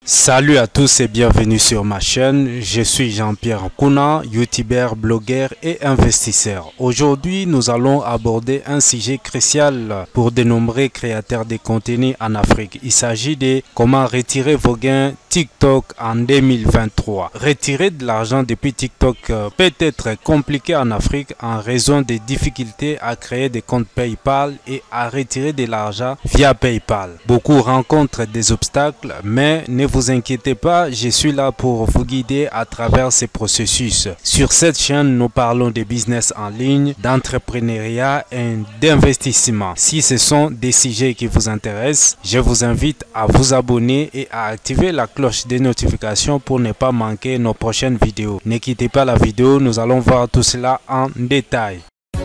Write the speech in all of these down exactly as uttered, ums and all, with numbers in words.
Salut à tous et bienvenue sur ma chaîne. Je suis Jean-Pierre Kouna, youtubeur, blogueur et investisseur. Aujourd'hui, nous allons aborder un sujet crucial pour de nombreux créateurs de contenu en Afrique. Il s'agit de comment retirer vos gains TikTok en deux mille vingt-trois. Retirer de l'argent depuis TikTok peut être compliqué en Afrique en raison des difficultés à créer des comptes PayPal et à retirer de l'argent via PayPal. Beaucoup rencontrent des obstacles, mais ne vous vous inquiétez pas, je suis là pour vous guider à travers ces processus. Sur cette chaîne, nous parlons de business en ligne, d'entrepreneuriat et d'investissement. Si ce sont des sujets qui vous intéressent, je vous invite à vous abonner et à activer la cloche des notifications pour ne pas manquer nos prochaines vidéos. Ne quittez pas la vidéo, nous allons voir tout cela en détail.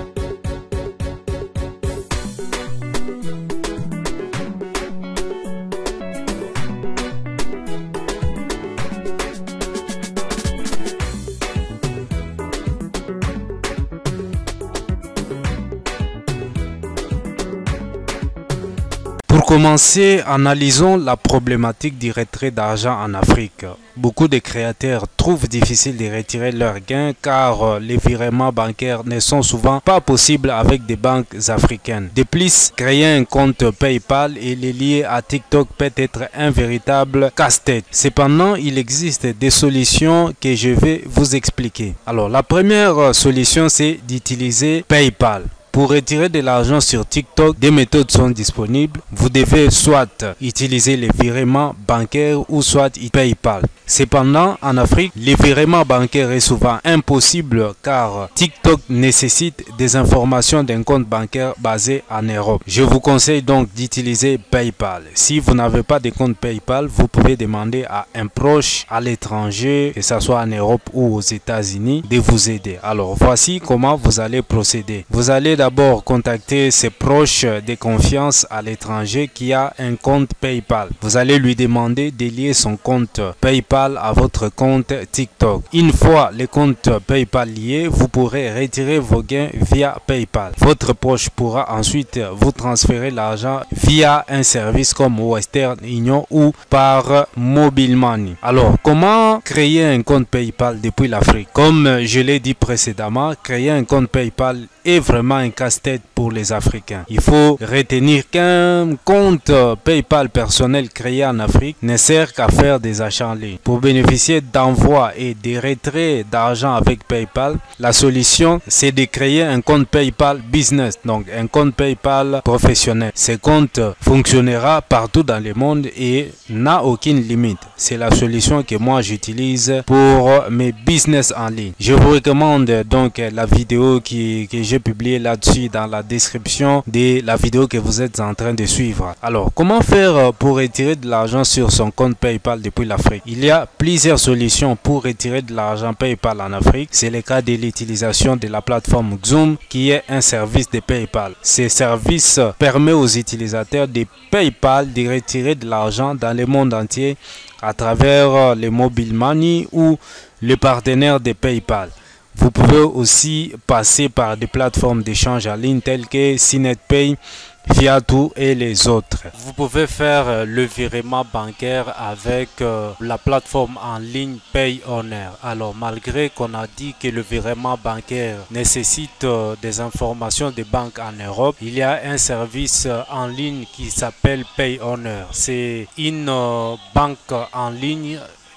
Pour commencer, analysons la problématique du retrait d'argent en Afrique. Beaucoup de créateurs trouvent difficile de retirer leurs gains car les virements bancaires ne sont souvent pas possibles avec des banques africaines. De plus, créer un compte PayPal et les lier à TikTok peut être un véritable casse-tête. Cependant, il existe des solutions que je vais vous expliquer. Alors, la première solution, c'est d'utiliser PayPal. Pour retirer de l'argent sur TikTok, des méthodes sont disponibles. Vous devez soit utiliser les virements bancaires ou soit PayPal. Cependant, en Afrique, les virements bancaires est souvent impossible car TikTok nécessite des informations d'un compte bancaire basé en Europe. Je vous conseille donc d'utiliser PayPal. Si vous n'avez pas de compte PayPal, vous pouvez demander à un proche à l'étranger, que ce soit en Europe ou aux États-Unis, de vous aider. Alors, voici comment vous allez procéder. Vous allez d'abord contacter ses proches de confiance à l'étranger qui a un compte PayPal. Vous allez lui demander de lier son compte PayPal à votre compte TikTok. Une fois le compte PayPal lié, vous pourrez retirer vos gains via PayPal. Votre proche pourra ensuite vous transférer l'argent via un service comme Western Union ou par Mobile Money. Alors, comment créer un compte PayPal depuis l'Afrique? Comme je l'ai dit précédemment, créer un compte PayPal est vraiment un casse-tête pour les Africains. Il faut retenir qu'un compte PayPal personnel créé en Afrique ne sert qu'à faire des achats en ligne. Pour bénéficier d'envoi et des retraits d'argent avec PayPal, la solution c'est de créer un compte PayPal Business, donc un compte PayPal professionnel. Ce compte fonctionnera partout dans le monde et n'a aucune limite. C'est la solution que moi j'utilise pour mes business en ligne. Je vous recommande donc la vidéo qui, que j'ai publiée là-dessus dans la description de la vidéo que vous êtes en train de suivre. Alors, comment faire pour retirer de l'argent sur son compte PayPal depuis l'Afrique? Il y a plusieurs solutions pour retirer de l'argent PayPal en Afrique. C'est le cas de l'utilisation de la plateforme Xoom qui est un service de PayPal. Ce service permet aux utilisateurs de PayPal de retirer de l'argent dans le monde entier à travers les mobile money ou le partenaire de PayPal. Vous pouvez aussi passer par des plateformes d'échange en ligne telles que SynetPay, Viatou et les autres. Vous pouvez faire le virement bancaire avec euh, la plateforme en ligne PayOner. Alors, malgré qu'on a dit que le virement bancaire nécessite euh, des informations de banques en Europe, il y a un service euh, en ligne qui s'appelle PayOner. C'est une euh, banque en ligne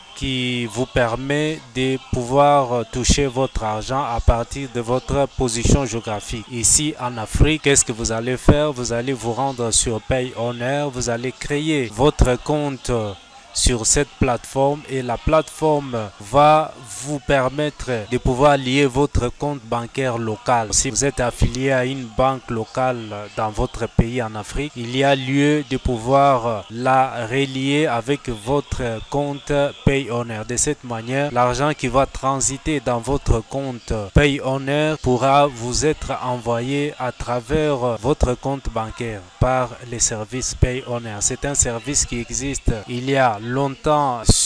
qui vous permet de pouvoir toucher votre argent à partir de votre position géographique. Ici en Afrique, qu'est-ce que vous allez faire? Vous allez vous rendre sur PayOner, vous allez créer votre compte sur cette plateforme et la plateforme va vous permettre de pouvoir lier votre compte bancaire local. Si vous êtes affilié à une banque locale dans votre pays en Afrique, il y a lieu de pouvoir la relier avec votre compte PayOner. De cette manière, l'argent qui va transiter dans votre compte PayOner pourra vous être envoyé à travers votre compte bancaire par les services PayOner. C'est un service qui existe il y a longtemps sur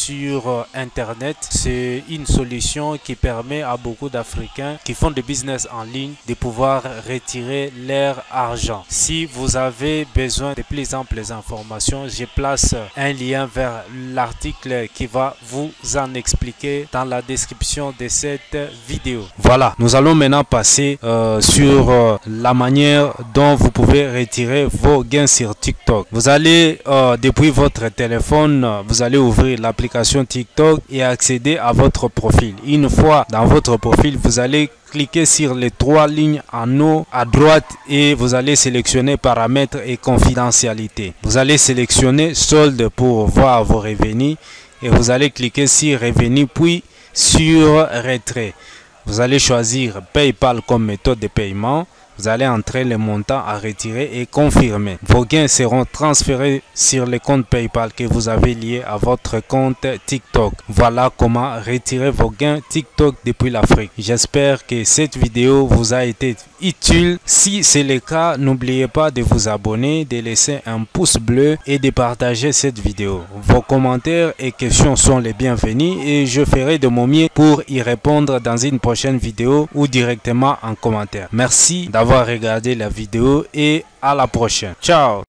sur Internet. C'est une solution qui permet à beaucoup d'Africains qui font des business en ligne de pouvoir retirer leur argent. Si vous avez besoin de plus amples informations, je place un lien vers l'article qui va vous en expliquer dans la description de cette vidéo. Voilà, nous allons maintenant passer euh, sur euh, la manière dont vous pouvez retirer vos gains sur TikTok. Vous allez euh, depuis votre téléphone, vous allez ouvrir l'application TikTok et accéder à votre profil. Une fois dans votre profil, vous allez cliquez sur les trois lignes en haut à droite et vous allez sélectionner paramètres et confidentialité. Vous allez sélectionner solde pour voir vos revenus et vous allez cliquer sur revenus puis sur retrait. Vous allez choisir PayPal comme méthode de paiement. Vous allez entrer les montants à retirer et confirmer. Vos gains seront transférés sur le compte PayPal que vous avez lié à votre compte TikTok. Voilà comment retirer vos gains TikTok depuis l'Afrique. J'espère que cette vidéo vous a été utile. Si c'est le cas, n'oubliez pas de vous abonner, de laisser un pouce bleu et de partager cette vidéo. Vos commentaires et questions sont les bienvenus et je ferai de mon mieux pour y répondre dans une prochaine vidéo ou directement en commentaire. Merci d'avoir regardé la vidéo et à la prochaine. Ciao!